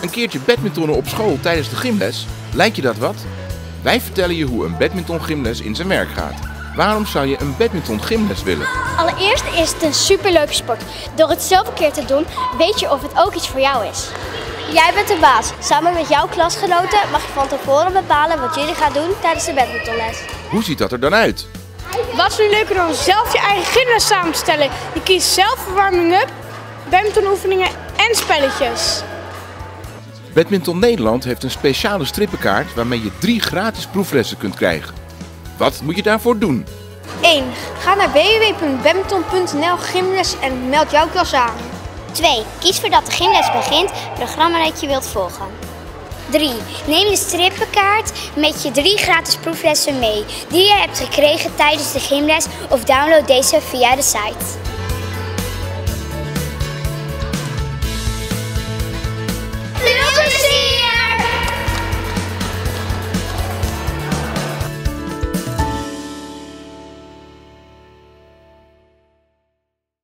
Een keertje badmintonnen op school tijdens de gymles? Lijkt je dat wat? Wij vertellen je hoe een badminton gymles in zijn werk gaat. Waarom zou je een badminton gymles willen? Allereerst is het een superleuke sport. Door het zelf een keer te doen, weet je of het ook iets voor jou is. Jij bent de baas. Samen met jouw klasgenoten mag je van tevoren bepalen wat jullie gaan doen tijdens de badmintonles. Hoe ziet dat er dan uit? Wat is nu leuker dan zelf je eigen gymles samen te stellen? Je kiest zelf een warming-up, badmintonoefeningen en spelletjes. Badminton Nederland heeft een speciale strippenkaart waarmee je 3 gratis proeflessen kunt krijgen. Wat moet je daarvoor doen? 1. Ga naar www.badminton.nl gymles en meld jouw klas aan. 2. Kies voordat de gymles begint het programma dat je wilt volgen. 3. Neem de strippenkaart met je 3 gratis proeflessen mee die je hebt gekregen tijdens de gymles of download deze via de site.